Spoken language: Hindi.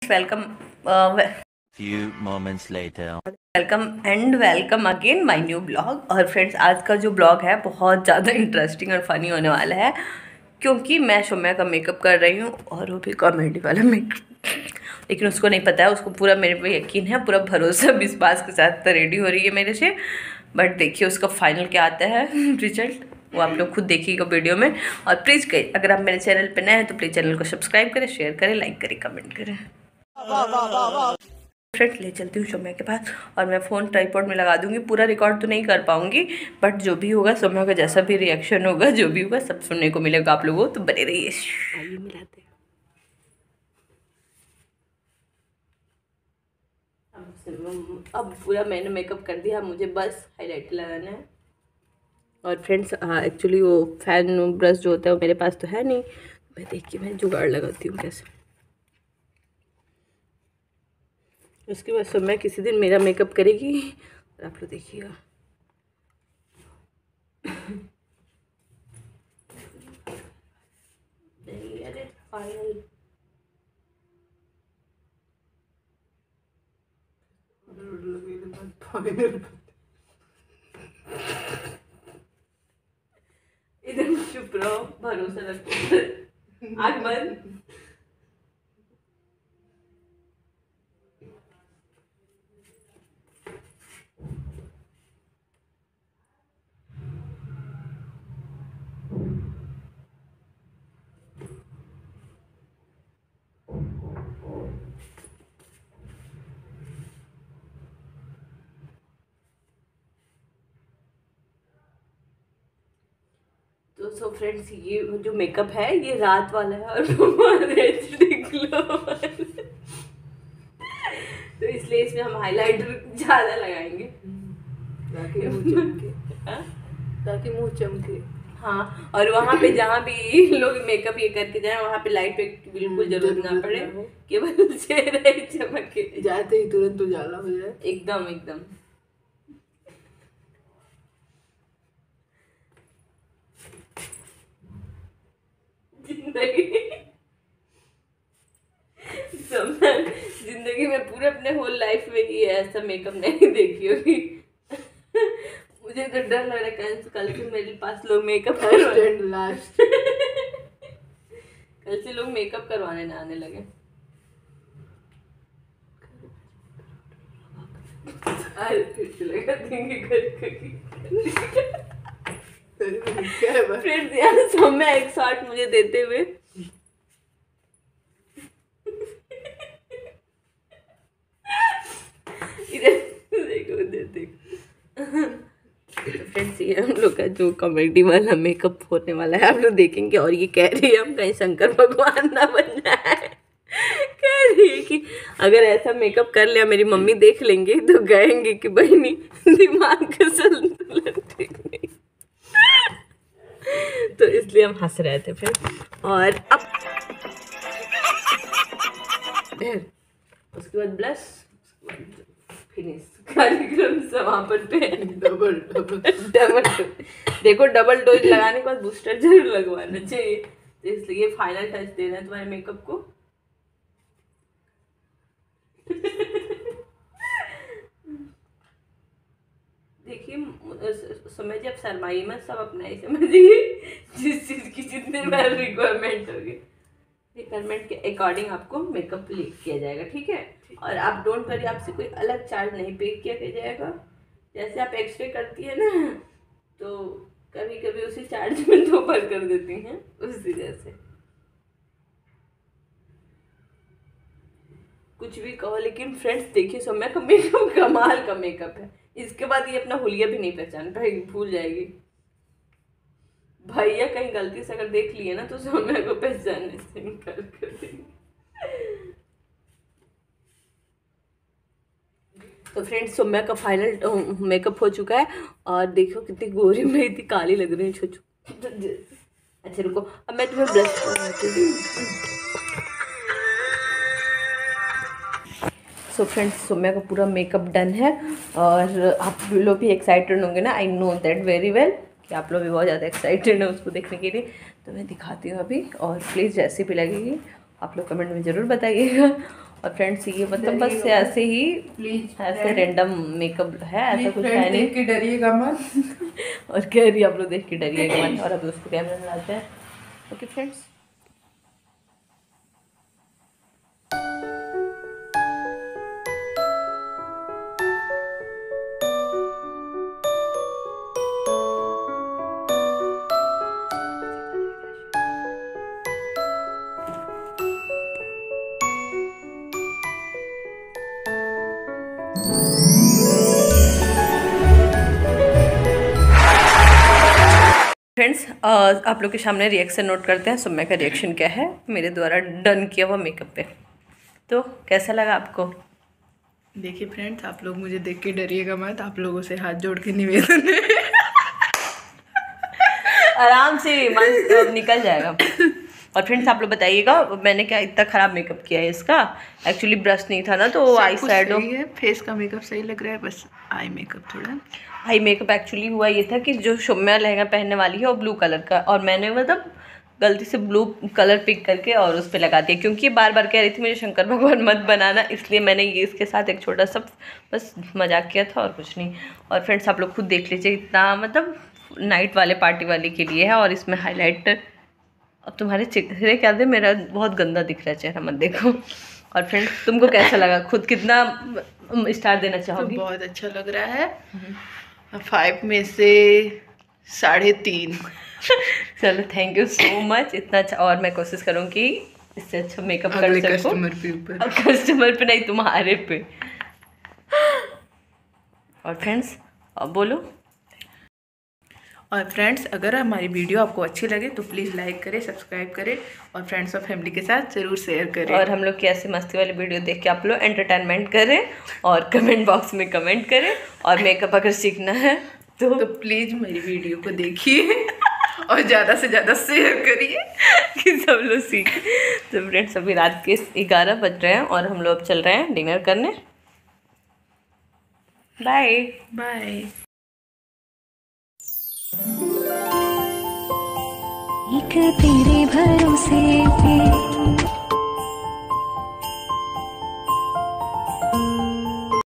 Welcome Few moments later. Welcome and welcome again my new blog. और फ्रेंड्स, आज का जो ब्लॉग है बहुत ज़्यादा इंटरेस्टिंग और फनी होने वाला है, क्योंकि मैं शोम्या का मेकअप कर रही हूँ और वो भी कॉमेडी वाला मेकअप। लेकिन उसको नहीं पता है, उसको पूरा मेरे पे यकीन है, पूरा भरोसा विश्वास के साथ रेडी हो रही है मेरे से। बट देखिए उसका फाइनल क्या आता है रिजल्ट, वो आप लोग खुद देखिएगा वीडियो में। और प्लीज़ अगर आप मेरे चैनल पर नए हैं तो प्लीज़ चैनल को सब्सक्राइब करें, शेयर करें, लाइक करें, कमेंट करें। फ्रेंड ले चलती हूँ शोम्या के पास और मैं फ़ोन ट्राइपॉड में लगा दूँगी। पूरा रिकॉर्ड तो नहीं कर पाऊँगी, बट जो भी होगा, शोम्या का जैसा भी रिएक्शन होगा, जो भी होगा, सब सुनने को मिलेगा आप लोगों, तो बने रहिए। आइए मिलाते हैं। अब पूरा मैंने मेकअप कर दिया, मुझे बस हाईलाइट लगाना है। और फ्रेंड्स एक्चुअली वो फैन ब्रश जो होता है वो मेरे पास तो है नहीं, मैं देखिए मैं जुगाड़ लगाती हूँ कैसे। उसके बाद शोम्या किसी दिन मेरा मेकअप करेगी और आप लोग देखिएगा। अरे फाइनल इधर चुप रहो, भरोसा रखो, आग बंद। तो सो फ्रेंड्स, ये जो मेकअप है ये रात वाला है और बहुत एचडी ग्लो तो इसलिए इसमें हम हाइलाइटर ज्यादा लगाएंगे ताकि मुंह चमके। हाँ? ताकि मुंह चमके। हाँ, और वहाँ पे जहाँ भी लोग मेकअप ये करके जाए वहाँ पे लाइट पे बिल्कुल जरूरत ना पड़े, केवल चेहरा ही चमके, जाते ही तुरंत उजाला हो जाए। एकदम एकदम। जिंदगी में पूरे अपने होल लाइफ में ये ऐसा मेकअप नहीं देखी होगी। मुझे तो डर लग रहा है कल से मेरे पास लोग मेकअप फर्स्ट एंड लास्ट। कल से लोग मेकअप करवाने ना आने लगे। अरे फिर से लगा देंगे फ्रेंड्स, यहाँ शोम्या एक शॉट मुझे देते हुए देखो देते। तो फ्रेंड्स, ये हम लोग का जो कॉमेडी वाला मेकअप होने वाला है, आप लोग देखेंगे। और ये कह रही है हम कहीं शंकर भगवान ना बन जाए। कह रही है कि अगर ऐसा मेकअप कर लिया मेरी मम्मी देख लेंगे तो कहेंगे कि बहनी दिमाग का संतुलन ठीक नहीं। तो इसलिए हम हंस रहे थे फिर। और अब उसके बाद ब्लश, फिनिश कार्यक्रम समापन पे। डबल डबल डबल देखो, डबल डोज लगाने के बाद बूस्टर जरूर लगवाना चाहिए। तो इसलिए फाइनल टच देना है तुम्हारे मेकअप को। देखिए समझिए, अब शर्माइए मत, सब अपना ही समझिए। जिस चीज की जितने बार रिक्वायरमेंट होगी, रिक्वायरमेंट के अकॉर्डिंग आपको मेकअप किया जाएगा, ठीक है। और आप डोंट वरी, आपसे कोई अलग चार्ज नहीं पे किया जाएगा। जैसे आप एक्सरे करती है ना, तो कभी कभी उसी चार्ज में दो बार कर देती हैं, उसी जैसे। कुछ भी कहो, लेकिन फ्रेंड्स देखिए शोम्या का मेकअप कमाल का मेकअप है। इसके बाद ये अपना हुलिया भी नहीं पहचान पाएगी, भूल जाएगी। भैया कहीं गलती से अगर देख लिए ना तो शोम्या को पहचानने से इनकार कर देंगे। तो फ्रेंड्स, शोम्या का फाइनल मेकअप हो चुका है और देखो कितनी गोरी में इतनी काली लग रही है छोटू। अच्छा रुको, अब मैं तुम्हें ब्लश करवाती हूँ। सो फ्रेंड्स, शोम्या का पूरा मेकअप डन है और आप लोग भी एक्साइटेड होंगे ना, I know that very well कि आप लोग भी बहुत ज़्यादा एक्साइटेड हैं उसको देखने के लिए। तो मैं दिखाती हूँ अभी, और प्लीज़ जैसी भी लगेगी आप लोग कमेंट में ज़रूर बताइएगा। और फ्रेंड्स ये मतलब बस ऐसे ही प्लीज ऐसे रैंडम मेकअप है, ऐसा कुछ है नहीं। देख के डरिएगा मत। और कह रही आप लोग देख के डरिएगा मत। और अब उसको कैमरा में लाते हैं। ओके फ्रेंड्स, फ्रेंड्स आप लोग के सामने रिएक्शन नोट करते हैं। सुम्या का रिएक्शन क्या है मेरे द्वारा डन किया हुआ मेकअप पे। तो कैसा लगा आपको? देखिए फ्रेंड्स, आप लोग मुझे देख के डरिएगा मत। आप लोगों से हाथ जोड़ के निवेदन है। आराम से मन निकल जाएगा। और फ्रेंड्स आप लोग बताइएगा मैंने क्या इतना ख़राब मेकअप किया है इसका। एक्चुअली ब्रश नहीं था ना, तो आई शैडो है। फेस का मेकअप सही लग रहा है, बस आई मेकअप थोड़ा। आई मेकअप एक्चुअली हुआ ये था कि जो सुम्या लहंगा पहनने वाली है वो ब्लू कलर का, और मैंने मतलब गलती से ब्लू कलर पिक करके और उस पर लगा दिया, क्योंकि बार बार कह रही थी मुझे शंकर भगवान मत बनाना, इसलिए मैंने ये इसके साथ एक छोटा सा बस मजाक किया था और कुछ नहीं। और फ्रेंड्स आप लोग खुद देख लीजिए, इतना मतलब नाइट वाले पार्टी वाले के लिए है। और इसमें हाईलाइटर, अब तुम्हारे चेहरे क्या दे, मेरा बहुत गंदा दिख रहा है चेहरा, मत देखो। और फ्रेंड्स तुमको कैसा लगा? खुद कितना स्टार देना चाहोगी? तो बहुत अच्छा लग रहा है, 5 में से 3.5। चलो थैंक यू सो मच, इतना अच्छा। और मैं कोशिश करूँगी इससे अच्छा मेकअप कर सकूं। कस्टमर पे ऊपर, कस्टमर पे नहीं, तुम्हारे पे। और फ्रेंड्स अब बोलो। और फ्रेंड्स अगर हमारी वीडियो आपको अच्छी लगे तो प्लीज़ लाइक करें, सब्सक्राइब करें और फ्रेंड्स और फैमिली के साथ ज़रूर शेयर करें। और हम लोग की ऐसी मस्ती वाली वीडियो देख के आप लोग एंटरटेनमेंट करें और कमेंट बॉक्स में कमेंट करें। और मेकअप अगर सीखना है तो प्लीज़ मेरी वीडियो को देखिए और ज़्यादा से ज़्यादा शेयर करिए कि सब लोग सीखें। तो फ्रेंड्स अभी रात के 11 बज रहे हैं और हम लोग अब चल रहे हैं डिनर करने। Bye bye. एक तेरे भरोसे पे